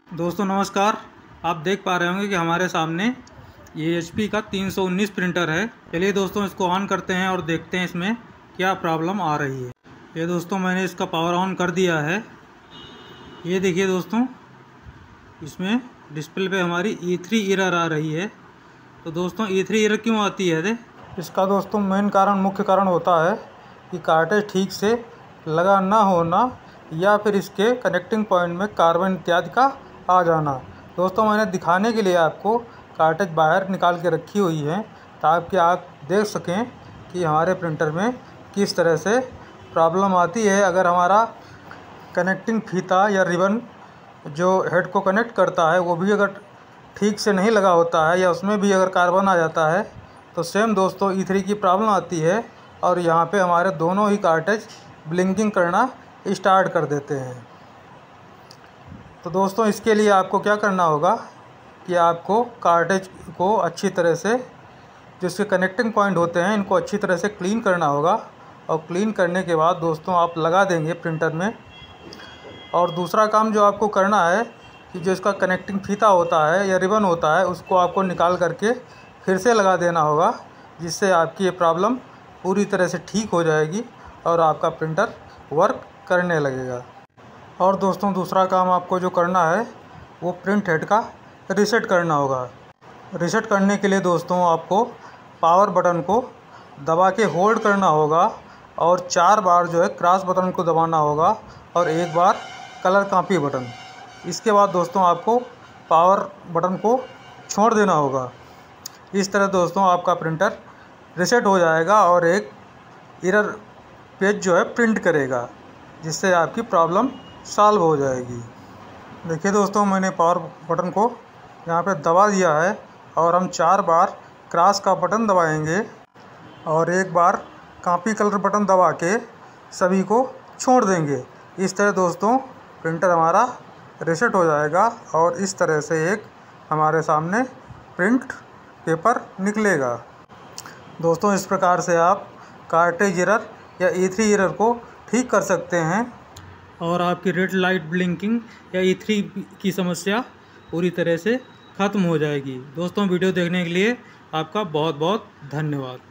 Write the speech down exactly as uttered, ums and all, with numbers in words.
दोस्तों नमस्कार। आप देख पा रहे होंगे कि हमारे सामने ये एच पी का तीन सौ उन्नीस प्रिंटर है। चलिए दोस्तों इसको ऑन करते हैं और देखते हैं इसमें क्या प्रॉब्लम आ रही है। ये दोस्तों मैंने इसका पावर ऑन कर दिया है। ये देखिए दोस्तों, इसमें डिस्प्ले पे हमारी ई थ्री एरर आ रही है। तो दोस्तों ई थ्री एरर क्यों आती है? इसका दोस्तों मेन कारण मुख्य कारण होता है कि कार्टेज ठीक से लगा ना होना या फिर इसके कनेक्टिंग पॉइंट में कार्बन इत्यादि का आ जाना। दोस्तों मैंने दिखाने के लिए आपको कार्टेज बाहर निकाल के रखी हुई है ताकि आप देख सकें कि हमारे प्रिंटर में किस तरह से प्रॉब्लम आती है। अगर हमारा कनेक्टिंग फीता या रिबन जो हेड को कनेक्ट करता है वो भी अगर ठीक से नहीं लगा होता है या उसमें भी अगर कार्बन आ जाता है तो सेम दोस्तों ई थ्री की प्रॉब्लम आती है और यहाँ पे हमारे दोनों ही कार्टेज ब्लिंकिंग करना स्टार्ट कर देते हैं। तो दोस्तों इसके लिए आपको क्या करना होगा कि आपको कार्टेज को अच्छी तरह से, जो इसके कनेक्टिंग पॉइंट होते हैं, इनको अच्छी तरह से क्लीन करना होगा। और क्लीन करने के बाद दोस्तों आप लगा देंगे प्रिंटर में। और दूसरा काम जो आपको करना है कि जो इसका कनेक्टिंग फीता होता है या रिबन होता है उसको आपको निकाल करके फिर से लगा देना होगा, जिससे आपकी ये प्रॉब्लम पूरी तरह से ठीक हो जाएगी और आपका प्रिंटर वर्क करने लगेगा। और दोस्तों दूसरा काम आपको जो करना है वो प्रिंट हेड का रीसेट करना होगा। रीसेट करने के लिए दोस्तों आपको पावर बटन को दबा के होल्ड करना होगा और चार बार जो है क्रॉस बटन को दबाना होगा और एक बार कलर कॉपी बटन। इसके बाद दोस्तों आपको पावर बटन को छोड़ देना होगा। इस तरह दोस्तों आपका प्रिंटर रीसेट हो जाएगा और एक एरर पेज जो है प्रिंट करेगा, जिससे आपकी प्रॉब्लम सॉल्व हो जाएगी। देखिए दोस्तों मैंने पावर बटन को यहाँ पे दबा दिया है और हम चार बार क्रॉस का बटन दबाएंगे और एक बार कॉपी कलर बटन दबा के सभी को छोड़ देंगे। इस तरह दोस्तों प्रिंटर हमारा रीसेट हो जाएगा और इस तरह से एक हमारे सामने प्रिंट पेपर निकलेगा। दोस्तों इस प्रकार से आप कार्टेज एरर या ई थ्री एरर को ठीक कर सकते हैं और आपकी रेड लाइट ब्लिंकिंग या ई थ्री की समस्या पूरी तरह से ख़त्म हो जाएगी। दोस्तों वीडियो देखने के लिए आपका बहुत बहुत धन्यवाद।